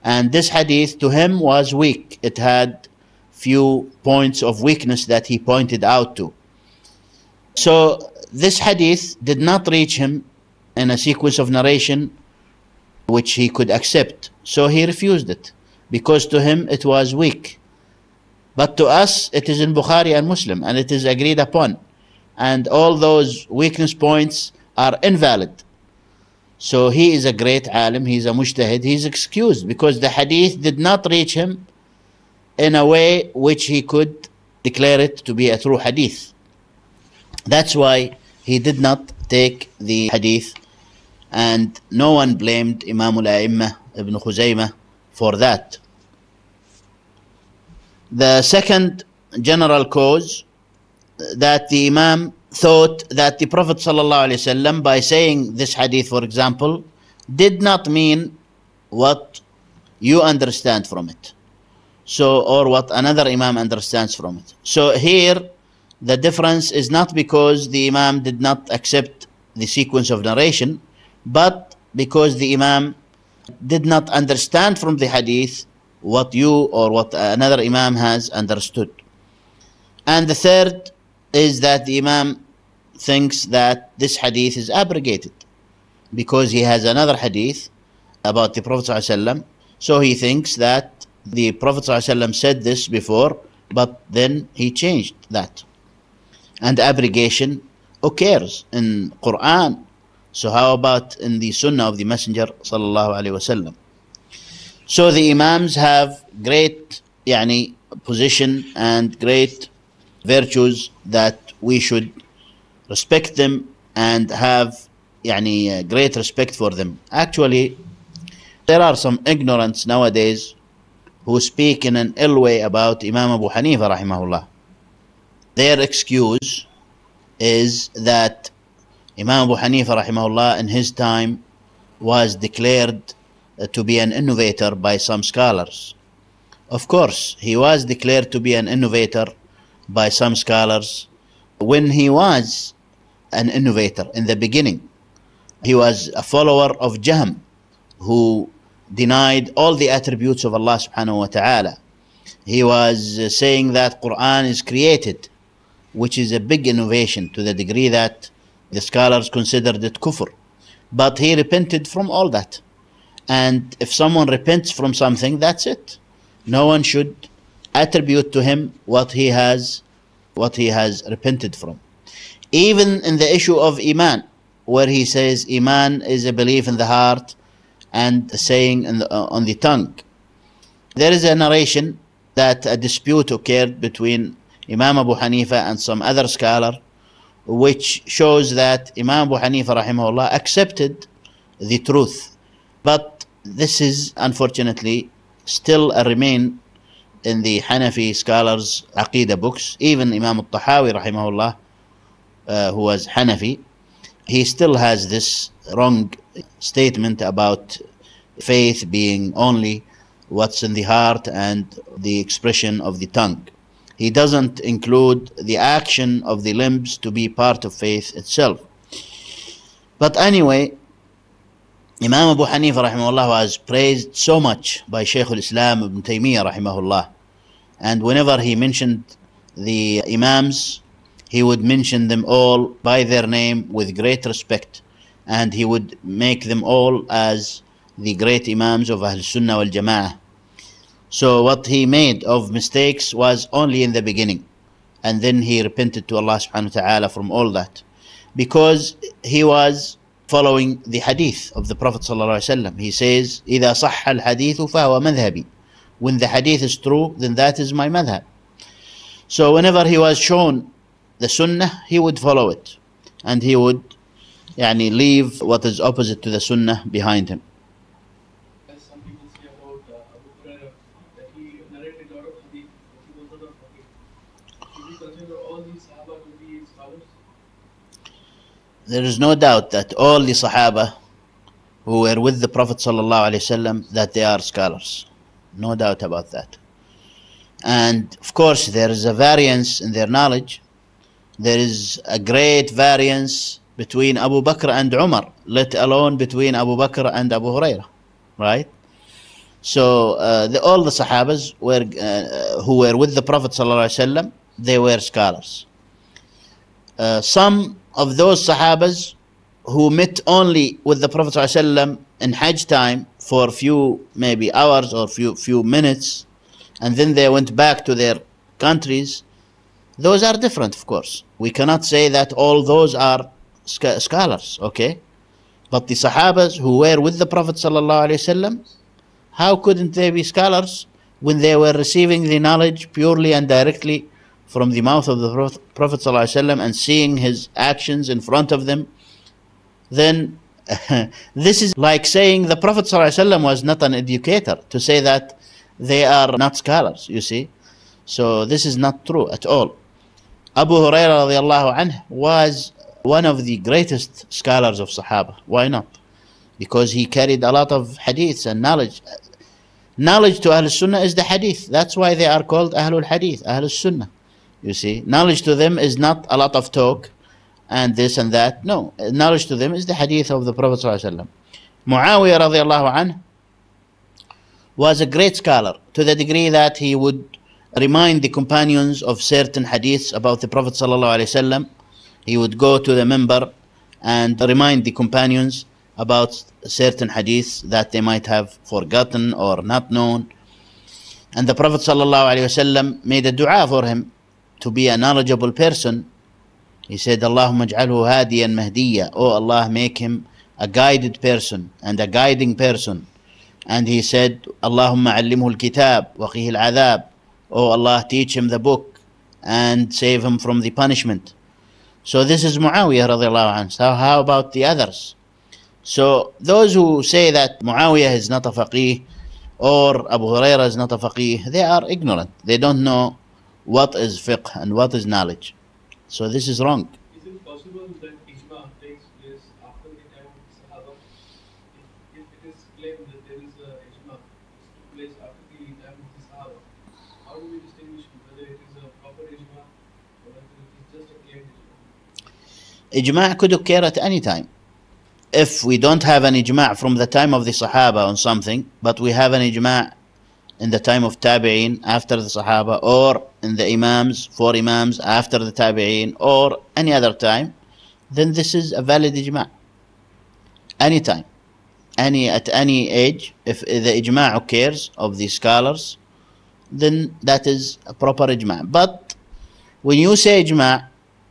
And this hadith to him was weak. It had few points of weakness that he pointed out to. So this hadith did not reach him in a sequence of narration which he could accept. So he refused it because to him it was weak. But to us it is in Bukhari and Muslim and it is agreed upon. And all those weakness points are invalid. So he is a great alim, he is a mujtahid, he is excused because the hadith did not reach him in a way which he could declare it to be a true hadith. That's why he did not take the hadith, and no one blamed Imam al-A'immah Ibn Khuzaymah for that. The second general cause, that the Imam thought that the Prophet ﷺ, by saying this hadith, for example, did not mean what you understand from it. So, or what another Imam understands from it. So here, the difference is not because the Imam did not accept the sequence of narration, but because the Imam did not understand from the hadith what you or what another Imam has understood. And the third is that the Imam thinks that this hadith is abrogated because he has another hadith about the Prophet ﷺ. So he thinks that the Prophet ﷺ said this before, but then he changed that. And abrogation occurs in Quran. So how about in the Sunnah of the Messenger sallallahu alaihi wasallam? So the Imams have great yani, position and great virtues that we should respect them and have yani, great respect for them. Actually, there are some ignorants nowadays who speak in an ill way about Imam Abu Hanifa rahimahullah. Their excuse is that Imam Abu Hanifa rahimahullah in his time was declared to be an innovator by some scholars. Of course, he was declared to be an innovator by some scholars when he was an innovator in the beginning. He was a follower of Jama, who denied all the attributes of Allah subhanahu wa ta'ala. He was saying that Quran is created, which is a big innovation to the degree that the scholars considered it kufr. But he repented from all that. And if someone repents from something, that's it. No one should attribute to him what he has, what he has repented from. Even in the issue of Iman, where he says Iman is a belief in the heart and a saying in the, uh, on the tongue. There is a narration that a dispute occurred between Imam Abu Hanifa and some other scholar, which shows that Imam Abu Hanifa rahimahullah accepted the truth. But this is unfortunately still a remain in the Hanafi scholars' Aqeedah books. Even Imam al-Tahawi rahimahullah, uh, who was Hanafi, he still has this wrong statement about faith being only what's in the heart and the expression of the tongue. He doesn't include the action of the limbs to be part of faith itself. But anyway, Imam Abu Hanifa rahimahullah was praised so much by Shaykh al-Islam Ibn Taymiyyah rahimahullah. And whenever he mentioned the Imams, he would mention them all by their name with great respect. And he would make them all as the great Imams of Ahl Sunnah wal Jama'ah. So what he made of mistakes was only in the beginning. And then he repented to Allah subhanahu wa ta'ala from all that. Because he was following the hadith of the Prophet sallallahu alaihi wasallam. He says, إِذَا صَحَّ الْحَدِيثُ فَهُوَ مَذْهَبِي. When the hadith is true, then that is my madhab. So whenever he was shown the sunnah, he would follow it. And he would yani, leave what is opposite to the sunnah behind him. As some people say about uh, Abu Hurairah, that he narrated a lot of hadith, but he was not a faqih. Should we consider all these Sahaba to be scholars? There is no doubt that all the Sahaba who were with the Prophet sallallahu alaihi wasallam, that they are scholars. No doubt about that. And of course there is a variance in their knowledge. There is a great variance between Abu Bakr and Umar, let alone between Abu Bakr and Abu Hurairah, right? So uh, the, all the Sahabas were, uh, who were with the Prophet ﷺ, they were scholars. Uh, some of those Sahabas who met only with the Prophet ﷺ in Hajj time for a few maybe hours or few few minutes, and then they went back to their countries, those are different, of course. We cannot say that all those are sc- scholars, okay? But the Sahabas who were with the Prophet ﷺ, how couldn't they be scholars when they were receiving the knowledge purely and directly from the mouth of the Prophet ﷺ and seeing his actions in front of them? Then this is like saying the Prophet ﷺ was not an educator, to say that they are not scholars, you see. So this is not true at all. Abu Hurairah radiallahu anhu was one of the greatest scholars of Sahaba. Why not? Because he carried a lot of hadiths and knowledge. Knowledge to Ahl Sunnah is the hadith. That's why they are called Ahlul Hadith, Ahl Sunnah. You see, knowledge to them is not a lot of talk and this and that. No, knowledge to them is the hadith of the Prophet ﷺ. Muawiyah radiallahu anhu was a great scholar to the degree that he would remind the companions of certain hadiths about the Prophet ﷺ. He would go to the minbar and remind the companions about certain hadiths that they might have forgotten or not known. And the Prophet ﷺ made a dua for him to be a knowledgeable person. He said, Allahumma aj'alhu hadiyan mahdiya. Oh Allah, make him a guided person and a guiding person. And he said, Allahumma allimhu al-kitab wa qihi al-adhab. Oh Allah, teach him the book and save him from the punishment. So this is Muawiyah radiallahu anhu. So how about the others? So those who say that Muawiyah is not a faqih or Abu Hurairah is not a faqih, they are ignorant. They don't know what is fiqh and what is knowledge. So this is wrong. Is it possible that ijma takes place after the time of the Sahaba? If, if it is claimed that there is a ijma which took place after the time of the Sahaba, how do we distinguish whether it is a proper ijma or whether it is just a claimed ijma? Ijma' could occur at any time. If we don't have an ijma' from the time of the Sahaba on something, but we have an ijma' in the time of Tabi'een after the Sahaba, or in the Imams, four Imams after the Tabi'een, or any other time, then this is a valid ijma'. Any time, any at any age, if the ijma' occurs of the scholars, then that is a proper ijma'. But when you say ijma',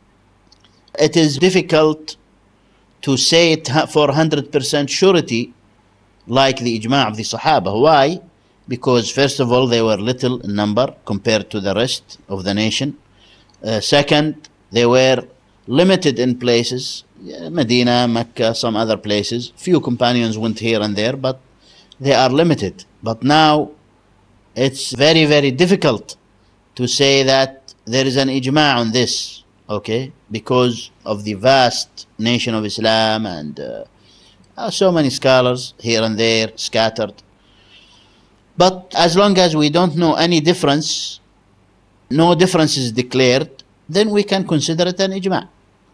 it is difficult to say it for one hundred percent surety like the ijma' of the Sahaba. Why? Because first of all, they were little in number compared to the rest of the nation. Uh, second, they were limited in places, Medina, Mecca, some other places. Few companions went here and there, but they are limited. But now, it's very, very difficult to say that there is an ijma' on this, okay? Because of the vast nation of Islam and uh, so many scholars here and there scattered. But as long as we don't know any difference, no difference is declared, then we can consider it an ijma'.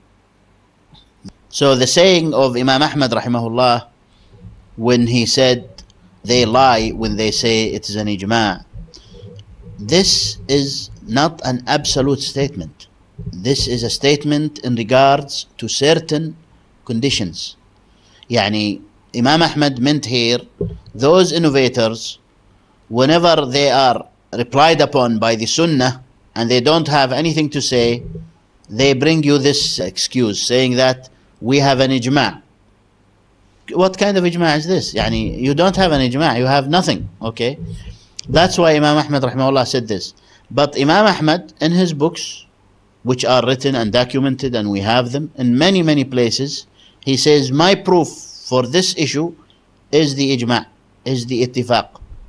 So the saying of Imam Ahmad rahimahullah, when he said they lie when they say it is an ijma', this is not an absolute statement. This is a statement in regards to certain conditions. Yani Imam Ahmad meant here those innovators, whenever they are replied upon by the Sunnah and they don't have anything to say, they bring you this excuse saying that we have an ijma'. What kind of ijma' is this? Yani you don't have an ijma', you have nothing, okay? That's why Imam Ahmad rahimahullah said this. But Imam Ahmad in his books, which are written and documented and we have them in many many places, he says my proof for this issue is the ijma', is the ittifaq.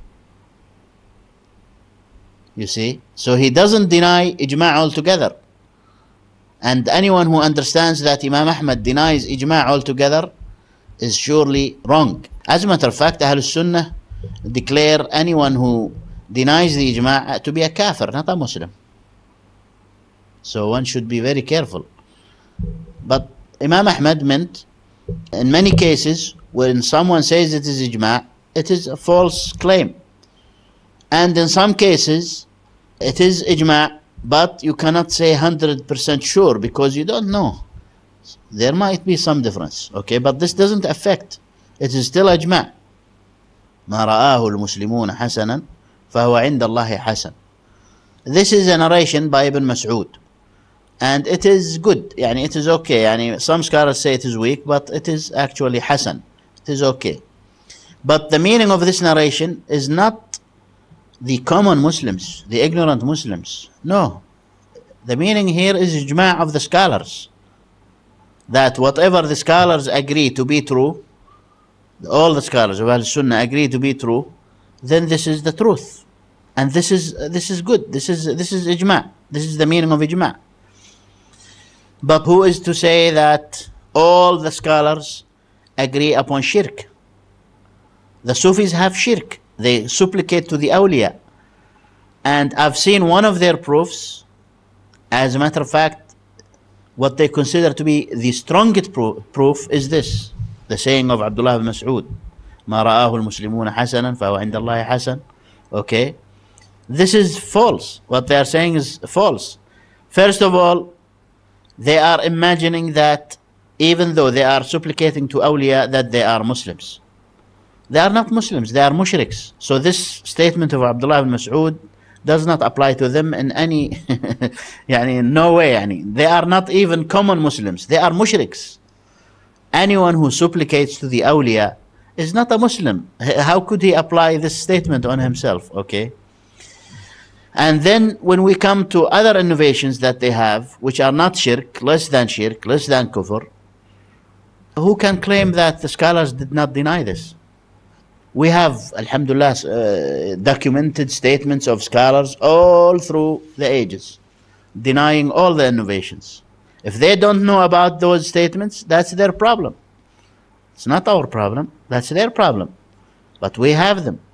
You see, so he doesn't deny ijma' altogether. And anyone who understands that Imam Ahmad denies ijma' altogether is surely wrong. As a matter of fact, Ahl Sunnah declare anyone who denies the ijma' to be a kafir, not a Muslim. So one should be very careful. But Imam Ahmad meant in many cases when someone says it is ijma', it is a false claim. And in some cases, it is ijma', but you cannot say one hundred percent sure because you don't know. There might be some difference, okay? But this doesn't affect. It is still ijma'. ما رآه المسلمون حسنا فهو عند الله حسن. This is a narration by Ibn Mas'ud. And it is good. يعني it is okay. يعني some scholars say it is weak, but it is actually hasan. It is okay. But the meaning of this narration is not the common Muslims, the ignorant Muslims. No. The meaning here is ijma' of the scholars. That whatever the scholars agree to be true, all the scholars of Al-Sunnah agree to be true, then this is the truth. And this is this is good. This is this is ijma'. This is the meaning of ijma'. But who is to say that all the scholars agree upon shirk? The Sufis have shirk. They supplicate to the awliya. And I've seen one of their proofs, as a matter of fact, what they consider to be the strongest pro proof is this, the saying of Abdullah ibn Mas'ud, ما رآه المسلمون حسنا فهو عند الله حسن. Okay, this is false. What they are saying is false. First of all, they are imagining that even though they are supplicating to awliya, that they are Muslims. They are not Muslims, they are mushriks. So this statement of Abdullah ibn Mas'ud does not apply to them in any يعني in no way. يعني they are not even common Muslims, they are mushriks. Anyone who supplicates to the awliya is not a Muslim. How could he apply this statement on himself? Okay. And then when we come to other innovations that they have, which are not shirk, less than shirk, less than kufr, who can claim that the scholars did not deny this? We have, alhamdulillah, uh, documented statements of scholars all through the ages, denying all the innovations. If they don't know about those statements, that's their problem. It's not our problem, that's their problem. But we have them.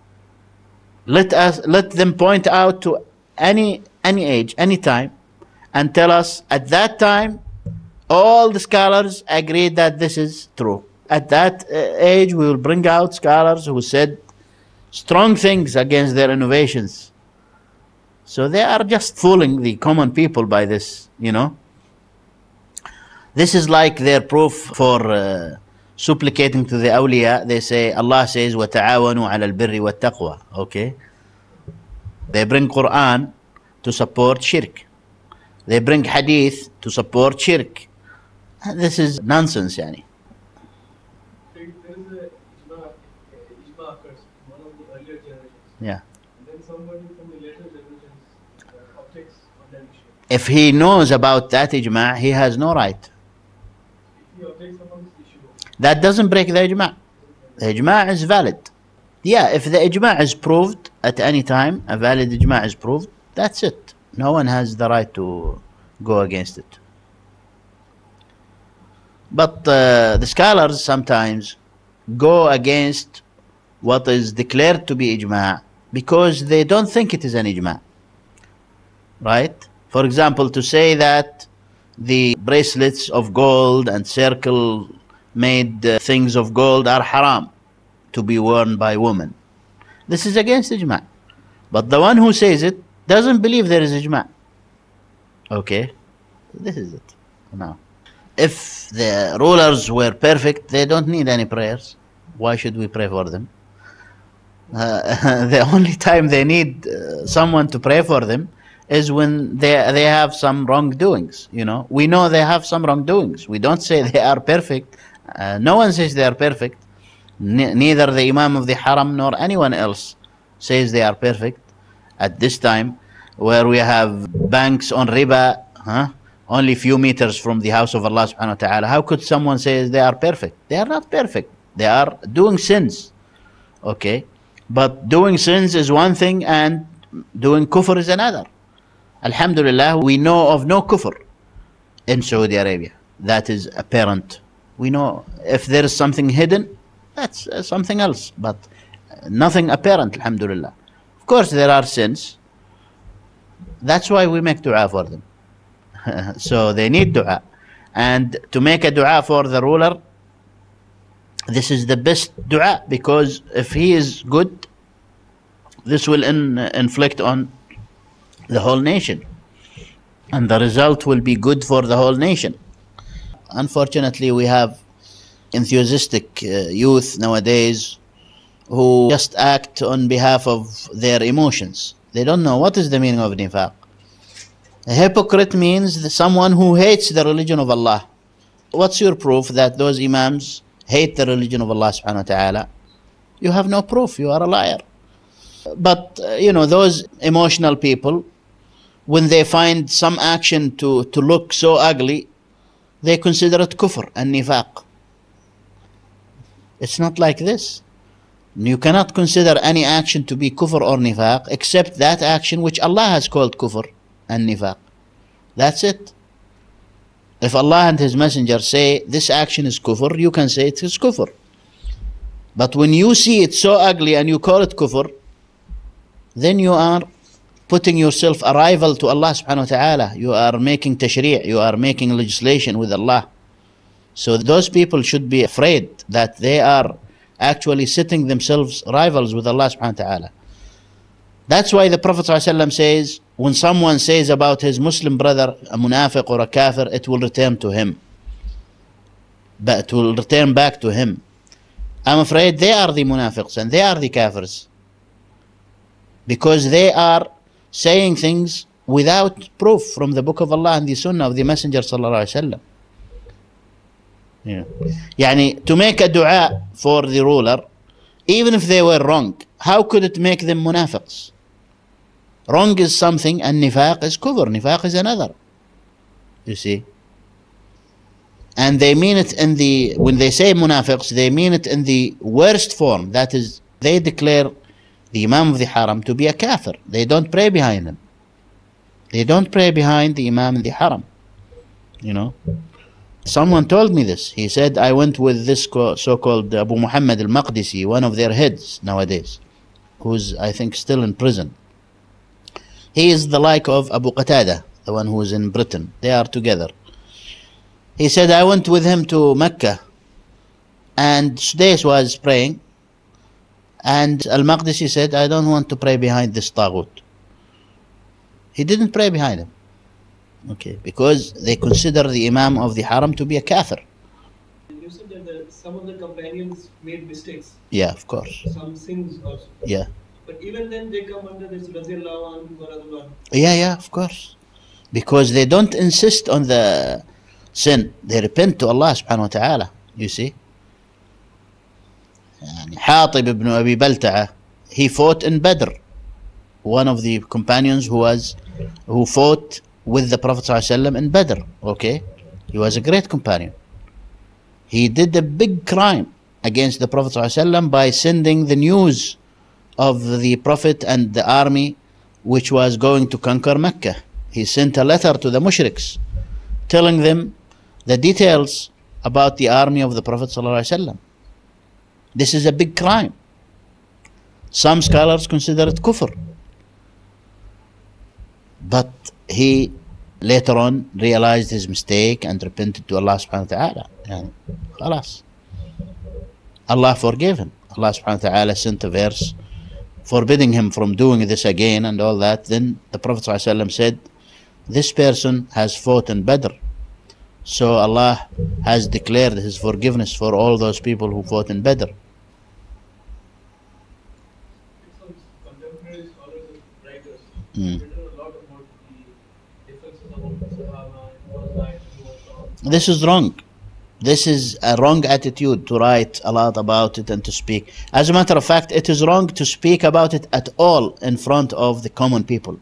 Let us let them point out to any any age, any time, and tell us at that time all the scholars agreed that this is true. At that uh, age, we will bring out scholars who said strong things against their innovations. So they are just fooling the common people by this, you know. This is like their proof for uh, supplicating to the awliya. They say, Allah says, وَتَعَاوَنُوا عَلَى الْبِرِّ وَالتَّقْوَى. Okay. They bring Quran to support shirk. They bring hadith to support shirk. This is nonsense, yani. There is a ijma, ijma occurs in one of the earlier generations. Yeah. And then somebody from the later generations uh, objects on that issue. If he knows about that ijma, he has no right. If he objects upon this issue, That doesn't break the ijma. The ijma is valid. Yeah, if the ijma is proved at any time, a valid ijma is proved, that's it. No one has the right to go against it. But uh, the scholars sometimes go against what is declared to be ijma because they don't think it is an ijma. Right? For example, to say that the bracelets of gold and circle made uh, things of gold are haram to be worn by women. This is against ijma. But the one who says it doesn't believe there is ijma. Okay? This is it. Now, if the rulers were perfect, they don't need any prayers. Why should we pray for them? Uh, the only time they need uh, someone to pray for them is when they they have some wrongdoings. You know, we know they have some wrongdoings. We don't say they are perfect. Uh, no one says they are perfect. Ne neither the Imam of the Haram nor anyone else says they are perfect at this time, where we have banks on riba, huh? Only few meters from the house of Allah subhanahu wa ta'ala. How could someone say they are perfect? They are not perfect. They are doing sins. Okay? But doing sins is one thing and doing kufr is another. Alhamdulillah, we know of no kufr in Saudi Arabia. That is apparent. We know if there is something hidden, that's uh, something else. But nothing apparent, alhamdulillah. Of course, there are sins. That's why we make dua for them. So they need dua. And to make a dua for the ruler, this is the best dua, because if he is good, this will in, inflict on the whole nation, and the result will be good for the whole nation. Unfortunately, we have enthusiastic uh, youth nowadays who just act on behalf of their emotions. They don't know what is the meaning of nifaq. A hypocrite means someone who hates the religion of Allah. What's your proof that those Imams hate the religion of Allah subhanahu wa ta'ala? You have no proof, you are a liar. But, uh, you know, those emotional people, when they find some action to, to look so ugly, they consider it kufr and nifaq. It's not like this. You cannot consider any action to be kufr or nifaq except that action which Allah has called kufr and nifaq. That's it. If Allah and His Messenger say this action is kufr, you can say it is kufr. But when you see it so ugly and you call it kufr, then you are putting yourself a rival to Allah subhanahu wa ta'ala. You are making tashri', you are making legislation with Allah. So those people should be afraid that they are actually setting themselves rivals with Allah subhanahu wa ta'ala. That's why the Prophet ﷺ says, when someone says about his Muslim brother, a munafiq or a kafir, it will return to him. But it will return back to him. I'm afraid they are the munafiqs and they are the kafirs. Because they are saying things without proof from the Book of Allah and the Sunnah of the Messenger sallallahu alaihi wasallam. Yeah. Yani, to make a dua for the ruler, even if they were wrong, how could it make them munafiqs? Wrong is something and nifaq is kufr. Nifaq is another. You see? And they mean it in the, when they say munafiqs, they mean it in the worst form. That is, they declare the Imam of the Haram to be a kafir. They don't pray behind him. They don't pray behind the Imam in the Haram. You know? Someone told me this. He said, I went with this so-called Abu Muhammad al-Maqdisi, one of their heads nowadays, who's, I think, still in prison. He is the like of Abu Qatada, the one who is in Britain. They are together. He said, I went with him to Mecca, and Sudais was praying, and al-Maqdisi said, I don't want to pray behind this taghut. He didn't pray behind him. Okay, because they consider the Imam of the Haram to be a kafir. You said that the, some of the companions made mistakes. Yeah, of course. Some sins also. Yeah. But even then they come under this Radiyallahu anhu wa radiyallahu anhu. Yeah, yeah, of course. Because they don't insist on the sin. They repent to Allah subhanahu wa ta'ala. You see? Yani, Hatib ibn Abi Balta'a, he fought in Badr. One of the companions who was, who fought with the Prophet ﷺ in Badr. Okay? He was a great companion. He did a big crime against the Prophet ﷺ by sending the news of the Prophet and the army which was going to conquer Mecca. He sent a letter to the mushriks telling them the details about the army of the Prophet ﷺ. This is a big crime. Some scholars consider it kufr. But he later on realized his mistake and repented to Allah subhanahu wa ta'ala. And khalas. Allah forgave him. Allah subhanahu wa ta'ala sent a verse forbidding him from doing this again and all that. Then the Prophet ﷺ said, this person has fought in Badr. So Allah has declared his forgiveness for all those people who fought in Badr. Some contemporary scholars and writers Mm. written a lot about the differences among the Sahaba, who was right, who was wrong. This is wrong. This is a wrong attitude to write a lot about it and to speak. As a matter of fact, it is wrong to speak about it at all in front of the common people.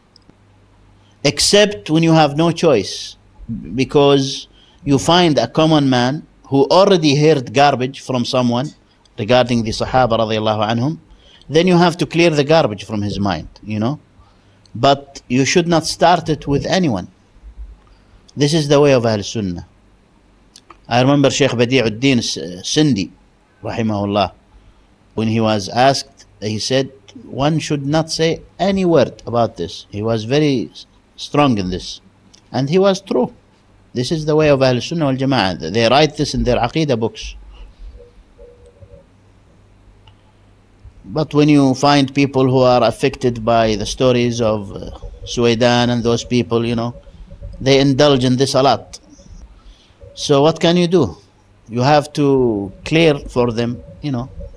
Except when you have no choice, because you find a common man who already heard garbage from someone regarding the Sahaba radiallahu anhum, then you have to clear the garbage from his mind, you know. But you should not start it with anyone. This is the way of Ahl Sunnah. I remember Shaykh Badi'uddin Sindi, rahimahullah, when he was asked, he said, one should not say any word about this. He was very strong in this. And he was true. This is the way of Ahl Sunnah wal Jama'ah. They write this in their Aqeedah books. But when you find people who are affected by the stories of uh, Suwaidan and those people, you know, they indulge in this a lot. So what can you do? You have to clear for them, you know.